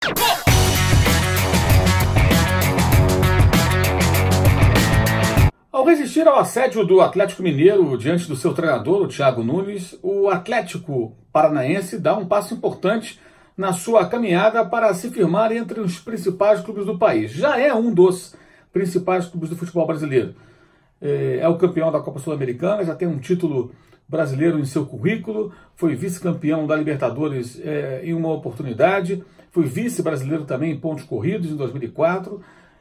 Ao resistir ao assédio do Atlético Mineiro diante do seu treinador, o Thiago Nunes, o Atlético Paranaense dá um passo importante na sua caminhada para se firmar entre os principais clubes do país. Já é um dos principais clubes do futebol brasileiro. É o campeão da Copa Sul-Americana, já tem um título brasileiro em seu currículo, foi vice-campeão da Libertadores em uma oportunidade, foi vice-brasileiro também em pontos corridos em 2004,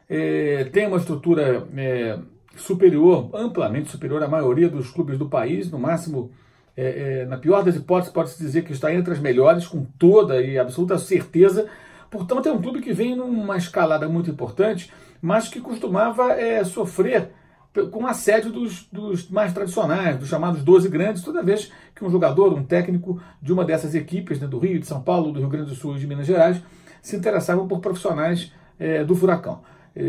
tem uma estrutura superior, amplamente superior à maioria dos clubes do país, no máximo, na pior das hipóteses, pode-se dizer que está entre as melhores, com toda e absoluta certeza. Portanto, é um clube que vem numa escalada muito importante, mas que costumava sofrer com assédio dos mais tradicionais, dos chamados 12 grandes, toda vez que um jogador, um técnico de uma dessas equipes, né, do Rio, de São Paulo, do Rio Grande do Sul e de Minas Gerais, se interessavam por profissionais do Furacão.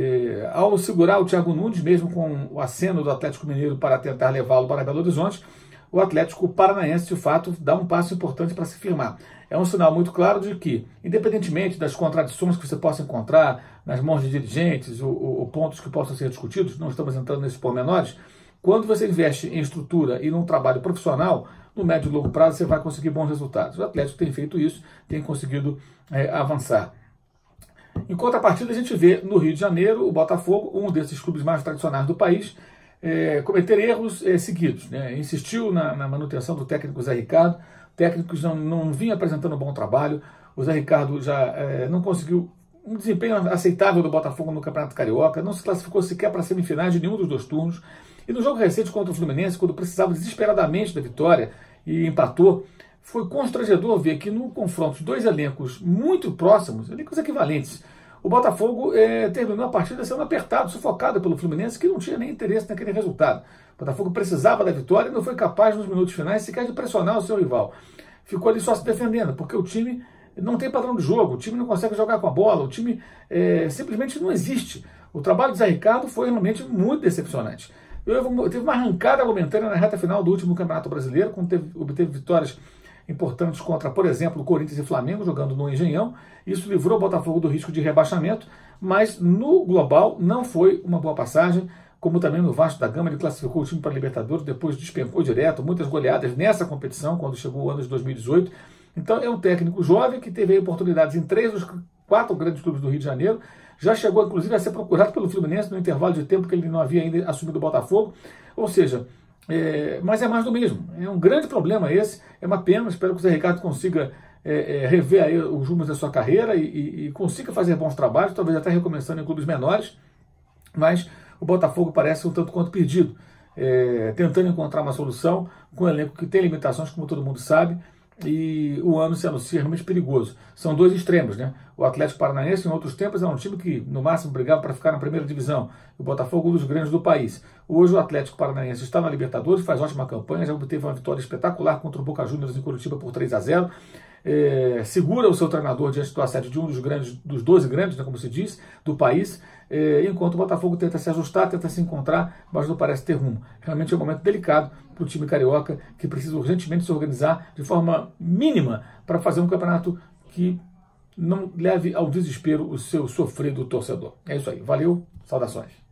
Ao segurar o Thiago Nunes, mesmo com o aceno do Atlético Mineiro para tentar levá-lo para Belo Horizonte, o Atlético Paranaense, de fato, dá um passo importante para se firmar. É um sinal muito claro de que, independentemente das contradições que você possa encontrar nas mãos de dirigentes ou pontos que possam ser discutidos, não estamos entrando nesses pormenores, quando você investe em estrutura e num trabalho profissional, no médio e longo prazo você vai conseguir bons resultados. O Atlético tem feito isso, tem conseguido avançar. Em contrapartida, a gente vê no Rio de Janeiro o Botafogo, um desses clubes mais tradicionais do país, cometer erros seguidos, né? Insistiu na manutenção do técnico Zé Ricardo, o técnico não vinha apresentando um bom trabalho, o Zé Ricardo já não conseguiu um desempenho aceitável do Botafogo no Campeonato Carioca, não se classificou sequer para semifinais de nenhum dos dois turnos, e no jogo recente contra o Fluminense, quando precisava desesperadamente da vitória e empatou, foi constrangedor ver que no confronto de dois elencos muito próximos, elencos equivalentes, o Botafogo terminou a partida sendo apertado, sufocado pelo Fluminense, que não tinha nem interesse naquele resultado. O Botafogo precisava da vitória e não foi capaz, nos minutos finais, sequer de pressionar o seu rival. Ficou ali só se defendendo, porque o time não tem padrão de jogo, o time não consegue jogar com a bola, o time simplesmente não existe. O trabalho de Zé Ricardo foi realmente muito decepcionante. Teve uma arrancada momentânea na reta final do último Campeonato Brasileiro, quando obteve vitórias importantes contra, por exemplo, o Corinthians e Flamengo, jogando no Engenhão. Isso livrou o Botafogo do risco de rebaixamento, mas no global não foi uma boa passagem, como também no Vasco da Gama. Ele classificou o time para a Libertadores, depois despencou direto, muitas goleadas nessa competição, quando chegou o ano de 2018. Então é um técnico jovem que teve oportunidades em 3 dos 4 grandes clubes do Rio de Janeiro, já chegou inclusive a ser procurado pelo Fluminense no intervalo de tempo que ele não havia ainda assumido o Botafogo, ou seja, mas é mais do mesmo. É um grande problema esse, é uma pena. Espero que o Zé Ricardo consiga rever aí os rumos da sua carreira e consiga fazer bons trabalhos, talvez até recomeçando em clubes menores, mas o Botafogo parece um tanto quanto perdido, tentando encontrar uma solução com um elenco que tem limitações, como todo mundo sabe, e o ano se anuncia realmente perigoso. São dois extremos, né? O Atlético Paranaense, em outros tempos, era um time que, no máximo, brigava para ficar na primeira divisão. O Botafogo, um dos grandes do país. Hoje, o Atlético Paranaense está na Libertadores, faz ótima campanha, já obteve uma vitória espetacular contra o Boca Juniors em Curitiba por 3-0. Segura o seu treinador diante do assédio de um dos 12 grandes, né, como se diz, do país, enquanto o Botafogo tenta se ajustar, tenta se encontrar, mas não parece ter rumo. Realmente é um momento delicado para o time carioca, que precisa urgentemente se organizar de forma mínima para fazer um campeonato que não leve ao desespero o seu sofrido torcedor. É isso aí. Valeu, saudações.